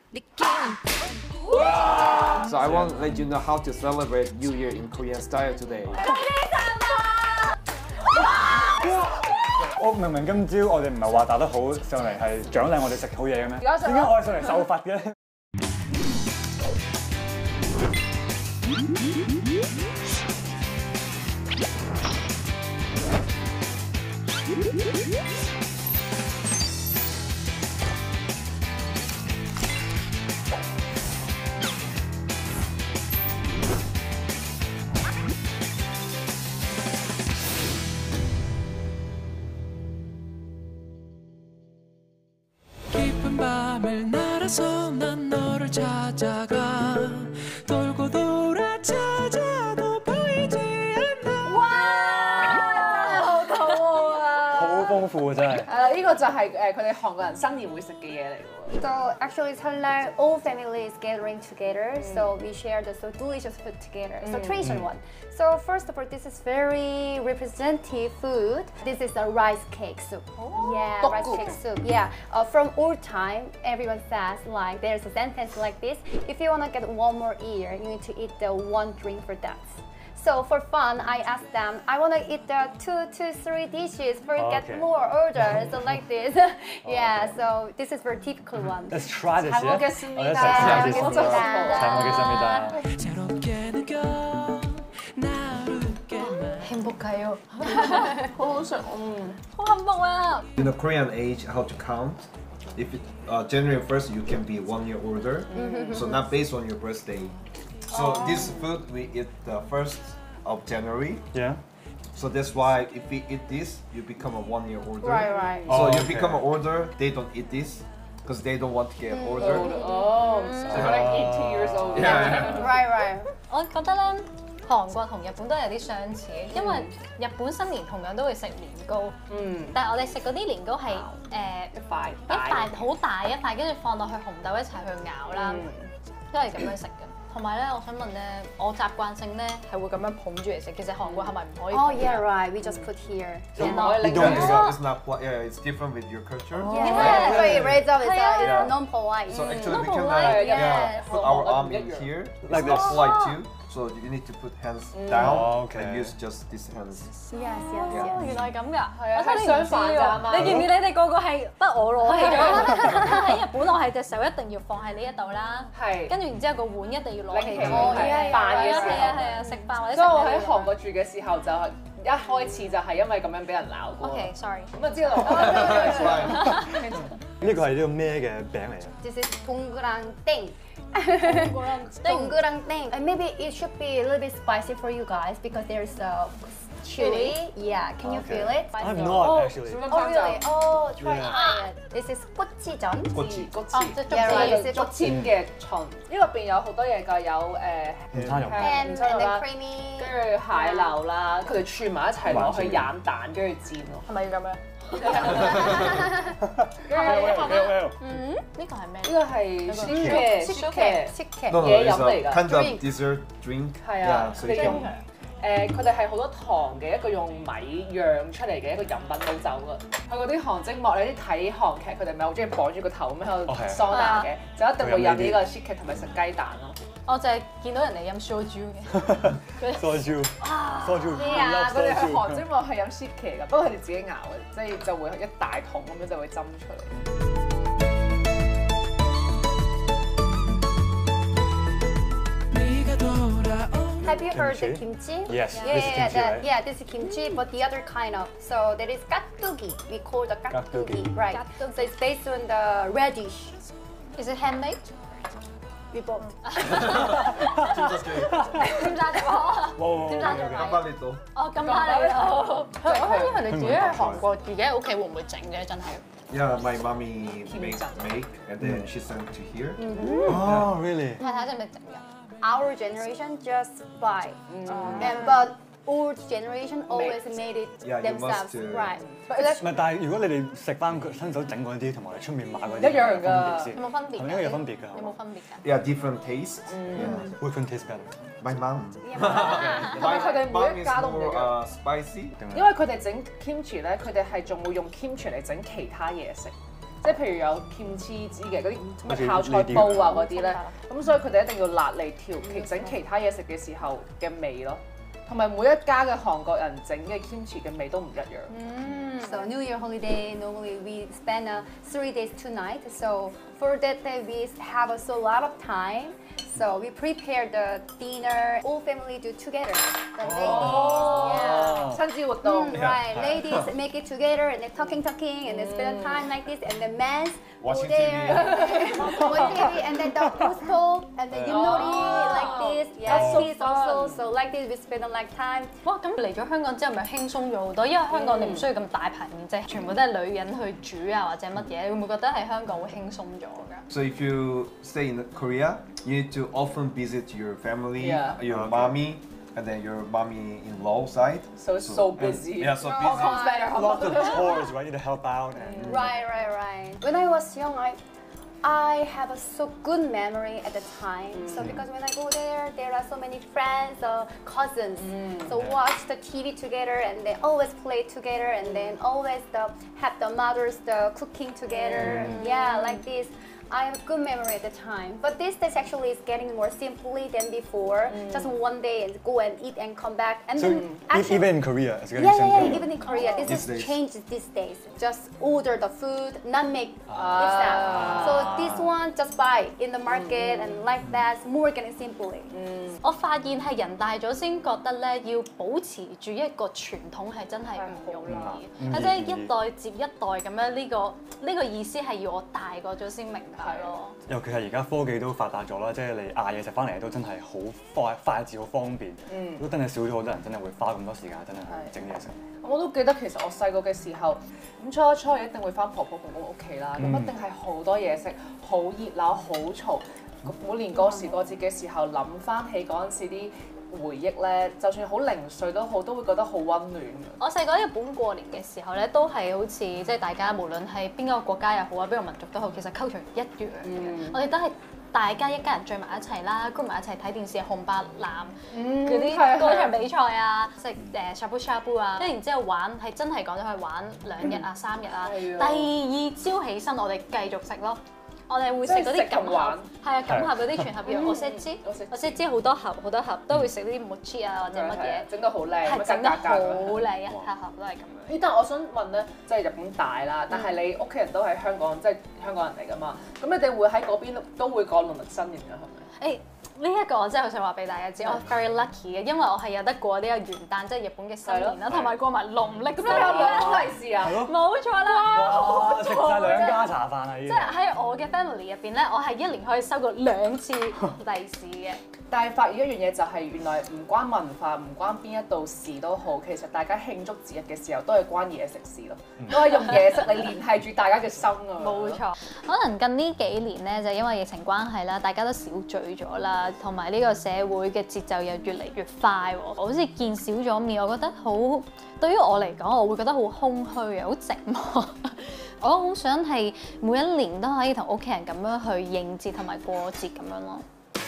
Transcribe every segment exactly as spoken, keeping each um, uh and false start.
So I want to let you know how to celebrate New Year in Korean style today. 我明明今朝我哋唔係話打得好上嚟係獎勵我哋食好嘢嘅咩？點解我係上嚟受罰嘅？ 밤을 날아서 난 너를 찾아가 돌고 돌아 찾아도 보이지 않나 哇！真係好肚餓啊！ 好豐富啊真係。 係啦，呢個就係誒佢哋韓國人新年會食嘅嘢嚟嘅喎。 So actually, 설날 all families gathering together, so we share the so delicious food together. So tradition one. So first of all, this is very representative food. This is a rice cake soup. Yeah, rice cake soup. Yeah. Uh, from old time, everyone says like there's a sentence like this: if you wanna get one more year, you need to eat the one drink for that. So for fun, I asked them, I want to eat the two, two, three dishes for Oh, get okay. more orders, so like this. Yeah, so this is very typical one. Let's try this. 잘 yeah? 먹겠습니다. 어, let's try this. 잘 먹겠습니다. 잘 먹겠습니다. 새롭게 느껴 나르게만 행복해요.好想嗯，好幸福啊！ In the Korean age, how to count? If it, uh, January first, you can be one year older. So not based on your birthday. So this food we eat the first of January. Yeah. So that's why if we eat this, you become a one year older. Right, right. So Oh, you okay. become an older, they don't eat this because they don't want to get older. Oh, so like eighty years old. Yeah. Right, right. 我覺得咧，韓國同日本都有啲相似，因為日本新年同樣都會食年糕， 嗯， 但係我哋食嗰啲年糕係誒一塊一塊好大一塊，跟住放落去紅豆一齊去咬啦，都係咁樣食嘅。同埋咧，我想問咧，我習慣性咧係會咁樣捧住嚟食，其實韓國係咪唔可以？ Oh yeah, right. We just put here. So Yeah. more like Yeah, this. it's, it's not quite, yeah, it's different with your culture. Yeah, so it raised up is Yeah. uh, non-polite. So actually we No can uh, polite, yeah, yes. put our arm in here. Like It's not this. polite too. So you need to put hands down Oh, okay. and use just these hands. Yes, yes, 哦， yes. 原來係咁㗎， 係啊我真係唔知係相反㗎喎。 嘛你見唔見你哋個個係得我攞起咗？喺日本我係隻手一定要放喺呢一度啦， 係跟住然之後個碗一定要攞起拎起咗。 哦係係飯嘅時候係啊係啊，食飯或者食所以我喺咩都要韓國住嘅時候就係一開始就係因為咁樣俾人鬧過。 OK，sorry。 咁啊知道。 That's fine. 呢個係呢個咩嘅餅嚟啊？ This is 동그랑땡. 땡. 동그랑땡. And maybe it should be a little bit spicy for you guys because there's a chili. Yeah, can you Okay. feel it? I'm not actually. Oh really? Oh, try Yeah. it. This is 고치전. 꼬치. 骨哦， 刺。 即係 Yeah, right. 竹 This is 竹籤嘅蟲，呢入邊有好多嘢㗎，有誒午餐肉。 And, 午餐肉 and 啦 then，creamy. 跟住蟹柳啦，佢哋串埋一齊攞去醃蛋，跟住煎咯。 係咪要咁樣？ 跟住 Well, 嗯，呢個係咩？ 呢個係 shike shike 식혜. No, no, Yeah, it's yum嚟㗎。 a kind of Drink. dessert drink. 係啊 Yeah, so 佢 you 哋用 can. 誒，佢哋係好多糖嘅一個用米釀出嚟嘅一個飲品倒酒㗎。佢嗰啲韓精幕，你啲睇韓劇，佢哋咪好中意綁住個頭咁喺度哦係啊桑拿嘅，就一定會飲呢個佢飲呢 shike 同埋食雞蛋咯。 我就係見到人哋飲 soju 嘅。 soju. Soju. 係啊，佢哋去韓 Soju. 精幕係飲 shike 㗎，不過佢哋自己熬嘅，即係就會一大桶咁樣就會斟出嚟。 네가 돌아오 Have you heard the Kimchi? kimchi? Yes, Yeah, this is yeah, kimchi, that- right? yeah, this is kimchi, but the other kind of. So there is 깍두기. We call the 깍두기, 깍두기. right? So it's based on the radish. Is it handmade？ We bought. 尖沙咀哇尖沙咀 OK，OK，OK。 買 Kambalito. 哦，咁快嚟到。 即係佢佢哋自己喺韓國自己喺屋企會唔會整嘅？真係。 Yeah, my mommy make make and then she sent to here. Oh, really? 太太識唔識整㗎？ Our generation just buy, and but old generation always made it Yeah, you themselves, must, uh, right? 唔係，但係如果你哋食翻佢親手整嗰啲，同埋你出面買嗰啲， 一樣㗎有冇分別先有冇分別㗎？ 係咪應該有分別㗎？ 有冇分別㗎？ Yeah, different taste. Yeah. Which one tastes better？ My mom. 但係佢哋每 Mom 一 is 家都唔一 more 樣。 uh, spicy. 因為佢哋整 kimchi 咧，佢哋係仲會用 kimchi 嚟整其他嘢食， 即係譬如有 kimchi 嘅嗰啲咩泡菜煲啊嗰啲咧，咁所以佢哋一定要辣嚟調其整其他嘢食嘅時候嘅味咯。同埋每一家嘅韓國人整嘅 kimchi 嘅味都唔一樣。 Mm. So New Year holiday, normally we spend uh, three days, two nights. So for that day, we have also a lot of time. So we prepare the dinner, all family do together. The ladies, yeah. 親子活動 Mm, right, ladies make it together and then talking, talking, and then spend time like this, and the men go Watching there, watch T V, and then the stove, and then yunori like this. Yeah, so kids also. So like this, we spend a like time. 哇！咁嚟咗香港之後，咪輕鬆咗好多，因為香港你唔需要咁大排面積，全部都係女人去煮啊或者乜嘢，你會唔會覺得喺香港會輕鬆咗㗎？ So if you stay in Korea, you need to often visit your family, Yeah. your mommy, and then your mommy-in-law side. So it's so busy. Yeah, so Hong busy. Kong's better. Lots of chores, right? You need to help out and Right, right, right. When I was young, I I have a so good memory at the time. So because when I go there, there are so many friends, uh, cousins. So watch the T V together, and they always play together, and then always the have the mothers the cooking together. Yeah, like this. I have good memory at the time, but these days actually is getting more simply than before. Just one day and go and eat and come back, and so then e- actually, even in Korea, it's getting yeah, yeah, simple. yeah, even in Korea, this These is days. changed these days. Just order the food, not make yourself. So this one just buy in the market and like that, more getting simply. 我發現係人大咗先覺得咧，要保持住一個傳統係真係唔容易，或者一代接一代咁樣呢個呢個意思係要我大個咗先明白咯。 尤其係而家科技都發達咗啦，即係你嗌嘢食翻嚟都真係好快快捷好方便，都真係少咗好多人真係會花咁多時間真係去整嘢食。 我都記得其實我細個嘅時候，咁初一初二一定會翻婆婆公公屋企啦，咁一定係好多嘢食，好熱鬧，好嘈。每年過時過節嘅時候，諗翻起嗰陣時啲回憶咧，就算好零碎都好，都會覺得好温暖嘅。 我細個喺日本過年嘅時候咧，都係好似即係大家無論係邊個國家又好啊，邊個民族都好，其實 culture 一樣嘅。 嗯我哋都係大家一家人聚埋一齊啦，group 埋一齊睇電視紅白藍嗰啲係啊歌唱比賽啊，食誒 shabu shabu 啊，跟住然之後玩係真係講咗去玩兩日啊三日啊， 係第二朝起身我哋繼續食咯。我哋會食嗰啲錦盒，係啊錦盒嗰啲全盒藥，我識知，我識知好多盒好多盒都會食呢啲 mochi 啊或者乜嘢， 整得好靚， 係整得好格格咁樣靚，一盒盒都係咁樣。 咦？但係我想問咧，即係日本大啦，但係你屋企人都喺香港，即係香港人嚟㗎嘛？咁你哋會喺嗰邊都會過農曆新年㗎，係咪？ 誒呢一個我真係好想話俾大家知，我 very lucky 嘅，因為我係有得過呢個元旦，即係日本嘅新年啦，同埋過埋農曆新咁你有年。 兩封利是啊？ 冇錯啦！ 哇！食晒兩家茶飯啊已經。 即係喺我嘅 family 入邊咧，我係一年可以收過兩次利是嘅。 但係發現一樣嘢就係原來唔關文化，唔關邊一度事都好，其實大家慶祝節日嘅時候都係關嘢食事咯，都係用嘢食嚟聯繫住大家嘅心啊！ 冇錯，可能近呢幾年咧，就因為疫情關係啦，大家都少聚咗啦，同埋呢個社會嘅節奏又越嚟越快喎，好似見少咗面，我覺得好對於我嚟講，我會覺得好空虛啊，好寂寞。我好想係每一年都可以同屋企人咁樣去應節同埋過節咁樣咯。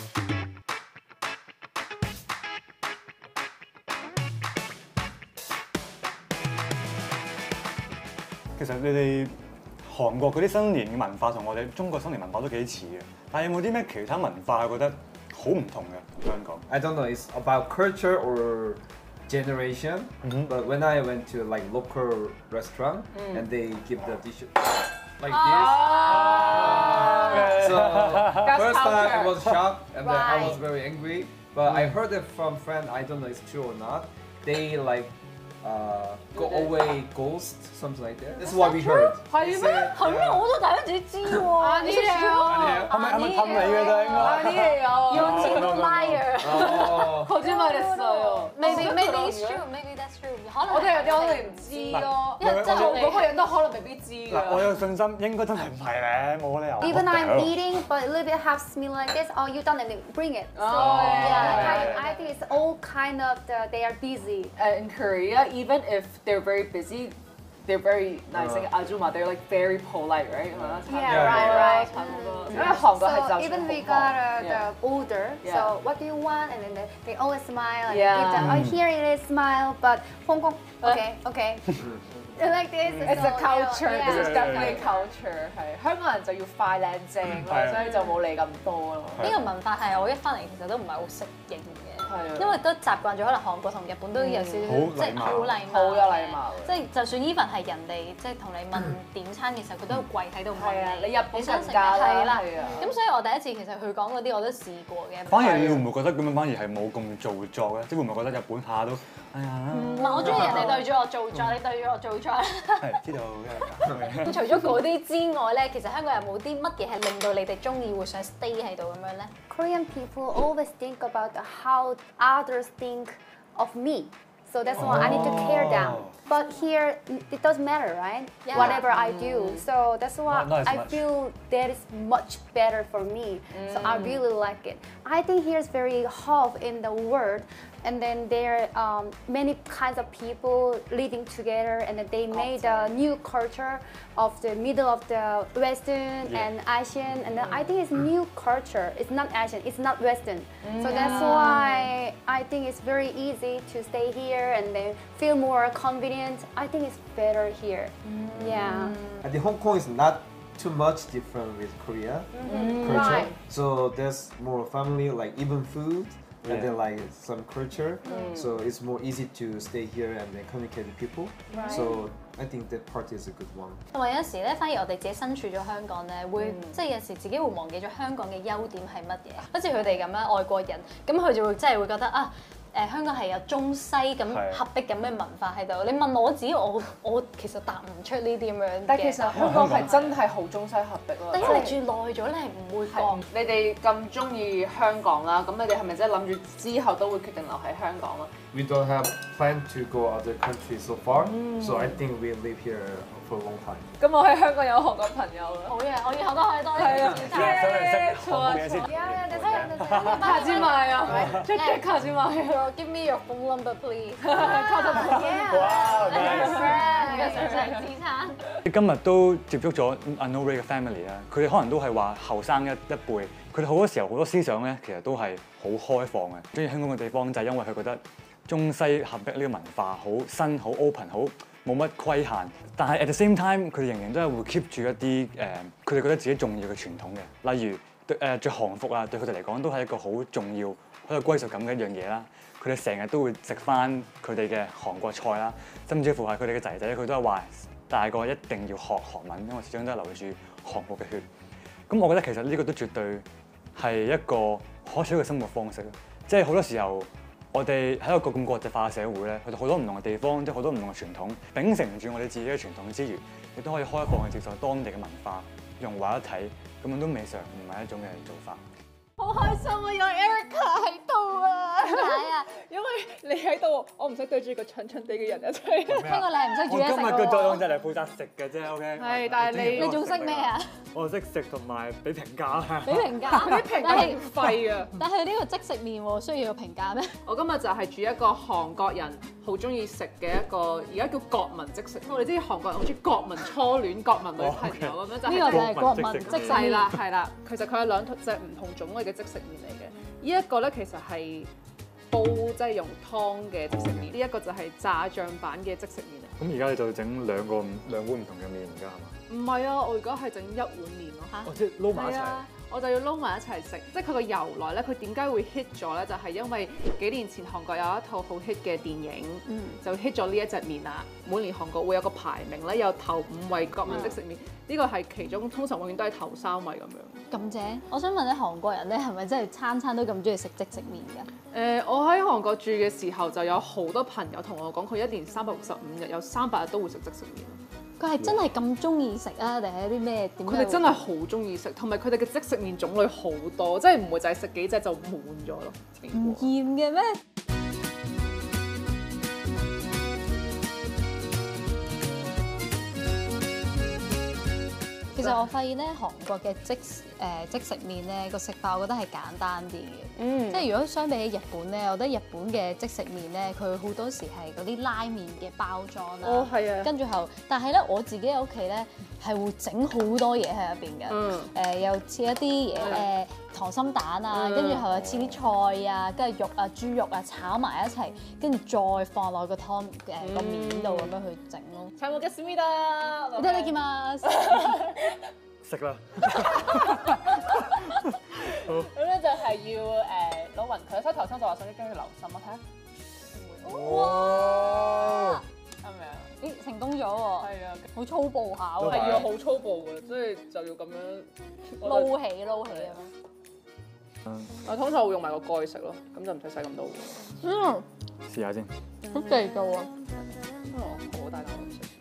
其實你哋韓國嗰啲新年嘅文化同我哋中國新年文化都幾似嘅，但係有冇啲咩其他文化覺得好唔同嘅？香港 I don't know, it's about culture or generation. But when I went to like local restaurant and they give the dishes like this. So first time I was shocked and then I was very angry. But I heard it from friend. I don't know if it's true or not. They like uh, go away ghost, something like that. This is what we heard. 係咩？ 係咩？我都第一次知喎。 啊呢樣係咪係咪氹你嘅啫？應啊呢該。 樣 You're a liar. Oh. 거짓말했어요. Maybe maybe it's true. Maybe that's true. 可能我哋有啲可能唔知咯， 因為真係做嗰個人都可能未必知嗱，我㗎。 有信心應該真係唔係咧，冇理由。 Even 我 I'm 屌 eating, but a little bit half smell like this. Oh, you done it? Bring it. So Oh, yeah, yeah. kind of, I think it's all kind of the, they are busy. Uh, in Korea, even if they're very busy, they're very nice. Like ajuma, they're like very polite, right? Yeah, Yeah, right, yeah. right. 因為韓國係 So 就 even we got uh, Yeah. the order. Yeah. So what do you want? And then they, they always smile and Yeah. give the, oh here it is smile. But Hong Kong, okay, okay. like this. It's a culture. Yeah. This is definitely culture. 係香港人就要快靚正咯，所以就冇理咁多咯。 呢個文化係我一翻嚟其實都唔係好適應嘅。 係啊， 因為都習慣咗，可能韓國同日本都有少少即係好禮貌， 好有禮貌。 即係就算 even 係人哋即係同你問點餐嘅時候，佢都會跪喺度問係啊， 你。 你日本想食更加啦， 係啦。 係啊。 咁所以我第一次其實佢講嗰啲我都試過嘅。 反而你會唔會覺得咁樣反而係冇咁做作咧？即係會唔會覺得日本下都哎呀？ 唔係，我中意人哋對住我做作，你對住我做作。 係知道嘅。 咁除咗嗰啲之外咧，其實香港有冇啲乜嘢係令到你哋中意會想 stay 喺度咁樣咧？ Korean people always think about how others think of me. So that's why I need to care them. But here, it doesn't matter, right? Yeah. Whatever I do. So that's why Not- not as I much. feel that is much better for me. So I really like it. I think here's very half in the world. And then there are um, many kinds of people living together, and then they made a new culture of the middle of the Western Yeah. and Asian, and then I think it's new culture. It's not Asian, it's not Western. So that's why I think it's very easy to stay here and then feel more confident. I think it's better here. Yeah. I think Hong Kong is not too much different with Korea culture. Right. So there's more family, like even food, Yeah. and then like some culture. So it's more easy to stay here and then communicate with people. So I think that part is a good one. 同埋有時咧，反而我哋自己身處咗香港咧，會即係有時自己會忘記咗香港嘅優點係乜嘢。好似佢哋咁樣外國人，咁佢就會真係會覺得啊。誒香港係有中西咁合璧咁嘅文化喺度。你問我自己，我我其實答唔出呢啲咁樣嘅。 但係其實香港係真係好中西合璧咯。 但因為你住耐咗，你係唔會覺。 你哋咁中意香港啦，咁你哋係咪真係諗住之後都會決定留喺香港啦？ We don't have plan to go other countries so far. So I think we live here for a long time. 咁我喺香港有韓國朋友啦。 好嘢，我以後都可以多啲係啊試想嚟下。 識韓國嘢先。 Yeah, yeah, that's right, that's right. 卡之買啊，即係卡之買啊。 Give me your phone number, please。 Yeah. 哇 Friend，想食自餐。 今日都接觸咗 Anori 嘅 family 啦，佢哋可能都係話後生一一輩，佢哋好多時候好多思想咧，其實都係好開放嘅。中意香港嘅地方就係因為佢覺得中西合璧呢個文化好新、好 open、好冇乜規限，但係 at the same time 佢哋仍然都係會 keep 住一啲誒，佢、呃、哋覺得自己重要嘅傳統嘅，例如對誒著韓服啊，對佢哋嚟講都係一個好重要、好有歸屬感嘅一樣嘢啦。佢哋成日都會食翻佢哋嘅韓國菜啦，甚至乎係佢哋嘅仔仔，佢都係話大個一定要學韓文，因為始終都係流住韓國嘅血。咁我覺得其實呢個都絕對係一個可取嘅生活方式咯。即係好多時候，我哋喺一個咁國際化嘅社會咧，佢哋好多唔同嘅地方，即係好多唔同嘅傳統，秉承住我哋自己嘅傳統之餘，亦都可以開放去接受當地嘅文化，融為一體，咁樣都未嘗唔係一種嘅做法。 好開心啊！有 Erica 喺度啊！ 點解啊？ 因為你喺度，我唔使對住個蠢蠢地嘅人一齊。 聽過你係唔識煮嘢食我今日嘅作用就喎。 係負責食嘅啫 ，OK。 係但係你你仲識咩啊？ 我識食同埋俾評價啦。 俾評價。 啲評價好廢啊！ 但係呢個即食麵喎，需要有評價咩？ 我今日就係煮一個韓國人好中意食嘅一個，而家叫國民即食。我哋知韓國人好中意國民初戀、國民女朋友咁樣，就呢個就係係國民即食麵。 係啦係啦。其實佢有兩隻唔同種類嘅即食麵嚟嘅。呢一個咧其實係煲即係用湯嘅即食麵，呢一個就係炸醬版嘅即食麵嚟。 咁而家你就整兩個兩碗唔同嘅麵，而家係嘛？ 唔係啊，我而家係整一碗麵咯。 哦，即係撈埋一齊。 係啊，我就要撈埋一齊食。即係佢個由來咧，佢點解會 hit 咗咧？就係因為幾年前韓國有一套好 hit 嘅電影， 嗯就 hit 咗呢一隻麵啦。每年韓國會有個排名咧，有頭五位國民即食麵，呢個係其中，通常永遠都係頭三位咁樣。 咁正，我想問咧，韓國人咧係咪真係餐餐都咁中意食即食麵㗎？ 誒、呃，我喺韓國住嘅時候就有好多朋友同我講，佢一年三百六十五日有三百日都會食即食麵。 佢係真係咁中意食啊，定係有啲咩點樣？ 佢哋真係好中意食，同埋佢哋嘅即食麵種類好多，即係唔會就係食幾隻就滿咗咯。 唔厭嘅咩？其實我發現咧，韓國嘅即誒、呃、即食麵咧個食法，我覺得係簡單啲嘅。嗯，即係如果相比起日本咧，我覺得日本嘅即食麵咧，佢好多時係嗰啲拉麵嘅包裝啦。 哦，係啊。 跟住後，但係咧我自己喺屋企咧係會整好多嘢喺入邊嘅。嗯。誒、呃，又切一啲嘢誒溏心蛋啊，跟住係咪切啲菜啊，跟住肉啊、豬肉啊炒埋一齊，跟住再放落個湯誒個面度咁樣去整咯。 請我嘅 sweet いただきます。 食啦。 咁咧就係要誒攞勻佢，所以頭先就話想啲薑要留心，我睇下。 哇！ 係咪啊？ 咦，成功咗喎！ 係啊， 好粗暴下喎， 係要好粗暴嘅，所以就要咁樣撈起撈起咁樣。 嗯， 我通常會用埋個蓋食咯，咁就唔使洗咁多碗。 嗯， 試下先。 好地道啊！ 哦，好大膽食。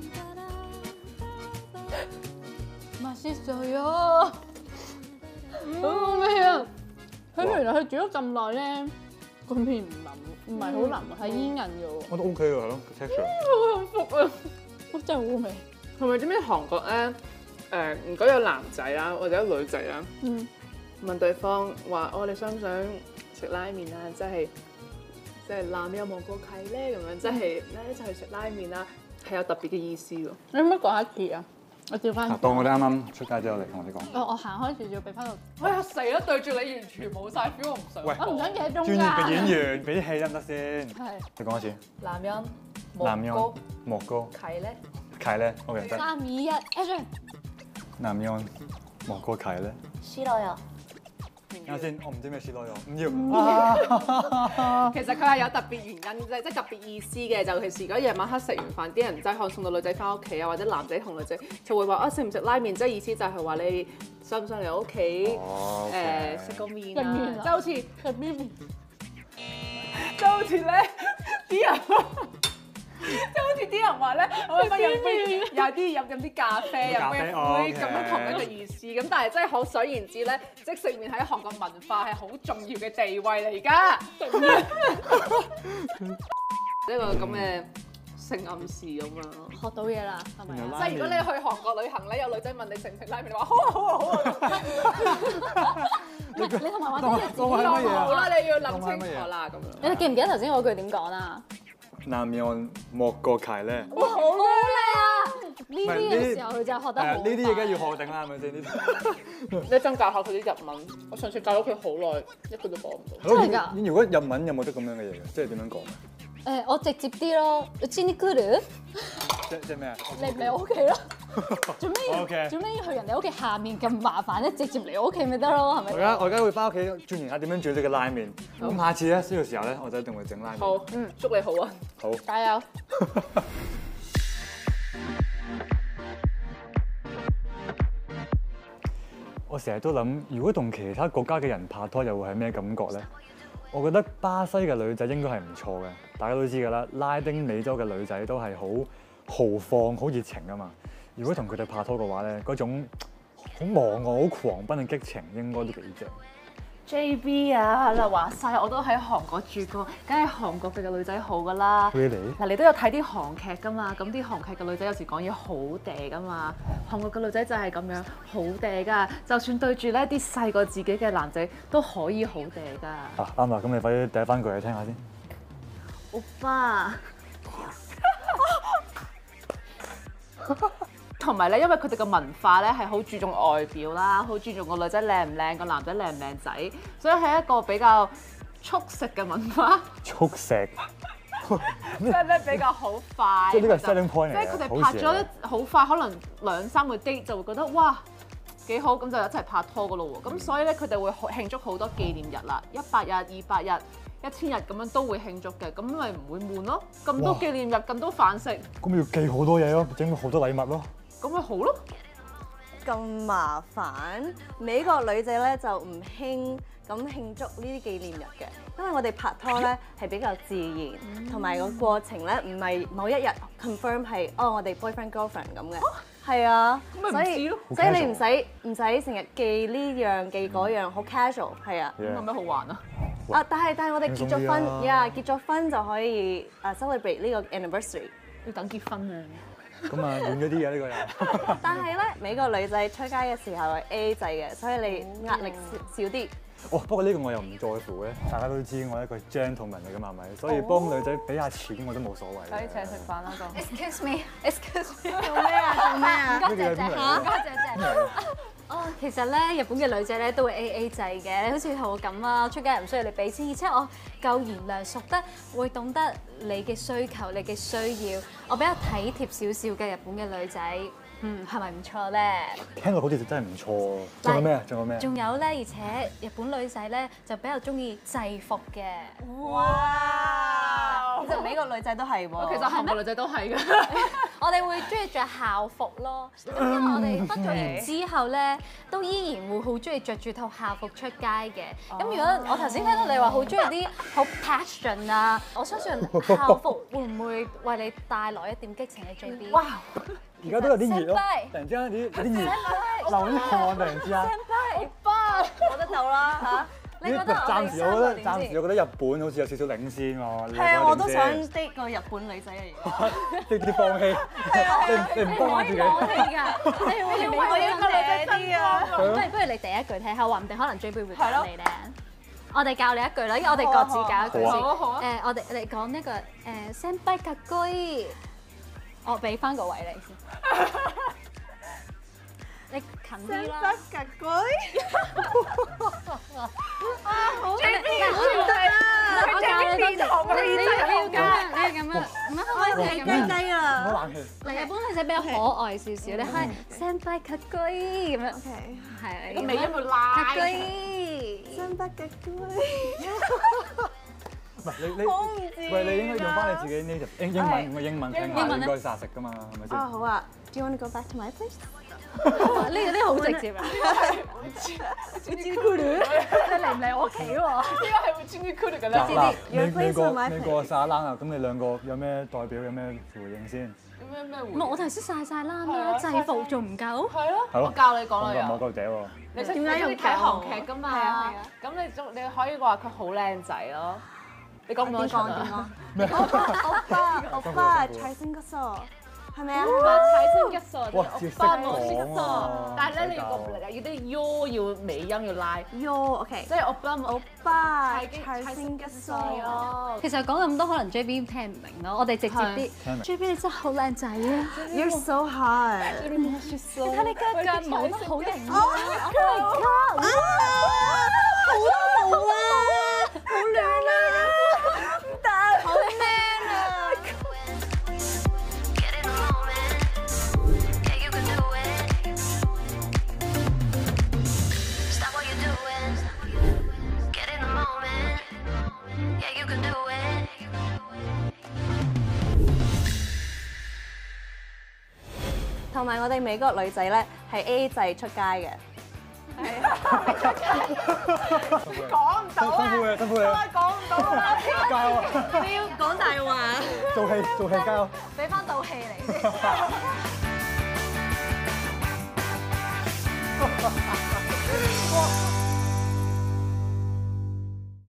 麻絲水啊！好好味啊！佢原來佢煮咗咁耐咧，個面唔腍，唔係好腍，係煙韌嘅喎。 我都 OK 喎，係咯，texture。 好幸福啊！哇，真係好味。 同埋知唔知韓國咧？誒，如果有男仔啦，或者女仔啦， 嗯， 問對方話：哦，你想唔想食拉麵啊？即係即係男有望過契咧，咁樣即係咧一齊去食拉麵啦，係有特別嘅意思喎。 你可唔可以講一次啊？我調翻。 當我哋啱啱出街之後嚟同我哋講。 我我行開住要俾翻個。 哎呀死啦！對住你完全冇晒 feel，我唔想。 喂我唔想企喺中專間。 業嘅演員，俾啲氣得唔得先？ 係。 你講一次。 男人男人莫高契咧， 契咧，OK 得。 三二一 ，action！ 男人莫高契咧。 싫어요。 啱先，我唔知咩事多咗，唔要。 其實佢係有特別原因啫，即係特別意思嘅。尤其是如果夜晚黑食完飯，啲人真係可能送到女仔翻屋企啊，或者男仔同女仔就會話啊食唔食拉麵，即係意思就係話你想唔想嚟我屋企誒食個麵啊，即係好似食邊邊？ 即係好似咧啲人。即係好似啲人話咧，可唔可以飲杯有啲飲飲啲咖啡，飲杯一杯咁樣同一個意思。咁但係真係可想而知咧，即食麵喺韓國文化係好重要嘅地位嚟㗎。呢個咁嘅性暗示咁樣咯。 學到嘢啦，係咪啊？ 即係如果你去韓國旅行咧，有女仔問你食唔食拉麵，你話好啊好啊好啊。 你同埋話啲當係乜嘢啊？ 好啦，你要諗清楚啦咁樣。 你哋記唔記得頭先嗰句點講啊？ 男人莫過契咧。 哇，好叻啊！呢啲嘅時候佢就學得好快。 呢啲嘢梗係要學定啦，係咪先？呢啲你真教下佢啲日文，我上次教咗佢好耐，一句都講唔到。 真係㗎？ 如果日文有冇得咁樣嘅嘢嘅？即係點樣講？ 誒，我直接啲咯，うちに來る？ 即即咩啊？ 嚟唔嚟我屋企咯？做咩要 OK 做咩要去人哋屋企下面咁麻煩咧？直接嚟我屋企咪得咯，係咪？ 我而家我而家會翻屋企鑽研下點樣煮呢個拉麵。咁下次咧，需要時候咧，我就一定會整拉麵。 好，嗯，祝你好啊！ 好， 加油！ 我成日都諗，如果同其他國家嘅人拍拖，又會係咩感覺咧？我覺得巴西嘅女仔應該係唔錯嘅，大家都知㗎啦。拉丁美洲嘅女仔都係好豪放、好熱情㗎嘛。如果同佢哋拍拖嘅話咧，嗰種好忘我、好狂奔嘅激情應該都幾正。 J B 啊，嗱話晒我都喺韓國住過，梗係韓國嘅女仔好㗎啦。 Really？ 嗱，你都有睇啲韓劇㗎嘛？咁啲韓劇嘅女仔有時講嘢好嗲㗎嘛。韓國嘅女仔就係咁樣好嗲㗎，就算對住咧啲細過自己嘅男仔都可以好嗲㗎。 啊啱啦，咁你快啲第一番句嚟聽下先。 歐巴。同埋咧，因為佢哋嘅文化咧係好注重外表啦，好注重個女仔靚唔靚，個男仔靚唔靚仔，所以係一個比較速食嘅文化。 速食， 即係咧比較好快。 即係呢個係 selling point 嚟嘅。 即係佢哋拍咗好快，可能兩三個 date 就會覺得哇幾好，咁就一齊拍拖噶咯喎。咁所以咧佢哋會慶祝好多紀念日啦，一百日、二百日、一千日咁樣都會慶祝嘅，咁咪唔會悶咯。咁多紀念日，咁多飯食， 咁咪要寄好多嘢咯，整好多禮物咯。 咁咪好咯。 咁麻煩，美國女仔咧就唔興咁慶祝呢啲紀念日嘅，因為我哋拍拖咧係比較自然，同埋個過程咧唔係某一日 confirm 係哦我哋 boyfriend girlfriend 咁嘅，係啊，所以所以你唔使唔使成日記呢樣記嗰樣，好 casual 係啊。 咁有咩好玩啊？ 啊，但係但係我哋結咗婚，呀結咗婚就可以誒 celebrate 呢個 anniversary， 要等結婚啊！ 咁啊，遠咗啲嘅呢個又。 但係咧，美國女仔出街嘅時候係 A 制嘅，所以你壓力少少啲。 哦，不過呢個我又唔在乎嘅，大家都知我係一個 gentleman 嚟㗎嘛，係咪？所以幫女仔俾下錢我都冇所謂。 快啲請食飯啦，個。 Excuse me，excuse me， 做咩啊？做咩啊？ 唔該姐姐嚇，唔該姐姐。 哦，其實咧，日本嘅女仔咧都會 A A 制嘅，你好似同我咁啊，出街唔需要你俾錢，而且我夠賢良淑德，會懂得你嘅需求、你嘅需要，我比較體貼少少嘅日本嘅女仔，嗯，係咪唔錯咧？ 聽落好似真係唔錯。仲有咩啊？仲有咩？ 仲有咧，而且日本女仔咧就比較中意制服嘅。 哇！其實每個女仔都係喎。 其實韓國女仔都係嘅。 我哋會中意着校服咯，咁因為我哋畢咗業之後咧，都依然會好中意着住套校服出街嘅。咁如果我頭先聽到你話好中意啲好 passion 啊，我相信校服會唔會為你帶來一點激情嘅 J B？ 哇！ 而家都有啲熱咯，突然之間有啲有啲熱，流啲汗突然之間。 好巴，冇得鬥啦嚇！ 你覺得暫時我覺得暫時我覺得日本好似有少少領先喎。 係啊，我都想 date 個日本女仔啊！ 啲啲放棄，你你唔幫自己。 我哋㗎，你會唔會要個女仔啲啊？ 不如不如你第一句睇下，話唔定可能 J B 會教你咧。我哋教你一句啦，因為我哋各自教一句先。 好啊好啊。 誒，我哋你講一個誒先輩格居，我俾翻個位你先。你近啲啦。 格居啊，好 J B 唔得啊！我教你多謝，你你要咁啊，你要咁啊，唔係可唔可以係咁啊？ 雞啊！ 好冷氣。 嗱，日本女仔比較可愛少少，你可以 senpai 格居咁樣。 OK， 係。 個尾音會拉。 格居。 新北格居。 唔係你你， 我唔知。 喂，你應該用翻你自己呢英英文用個英文聽下， 英文咧應該殺食㗎嘛，係咪先？ 啊好啊 ，Do you want to go back to my place？ 呢個呢個好直接啊！知知咕嚕，你嚟唔嚟我屋企喎？ 呢個係會專於 cool 嘅咧。 嗱，你 Your 你 place 個 or my 你個沙冷啊，咁你兩個有咩代表有咩回應先？ 咩咩唔係我頭先晒晒啦，咩制服仲唔夠？ 係咯， 係咯我教你講啦又。 冇夠姐喎。 你識點解要你睇韓劇㗎嘛？ 係啊係啊。 咁你仲你可以話佢好靚仔咯。你講唔講點講點啊？ 講？歐巴歐巴財星嗰數係咪啊？ 睇先一數， 哇知識巴冇講先啊但係咧你要個要啲 U 要尾音要拉， Yo OK， 即係我巴冇歐巴財財星嗰數。 咯。 其實講咁多，可能 J B 聽唔明咯。我哋直接啲聽明 ，J B 你真係好靚仔啊！ You're so hot。 你睇你腳腳毛都好型啊 Oh my god！好多毛啊，好亂啊，唔得，好 man 啊！ Get in the moment. Yeah, you can do it. Stop what you're doing. Get in the moment. Yeah, you can do it. 同埋我哋美國女仔咧係 A 制出街嘅。 講唔到啊！ 辛苦你，辛苦你， 講唔到啊！ 加油！ 你要講大話。 做戲做戲加油！ 俾翻道氣嚟先。 哇！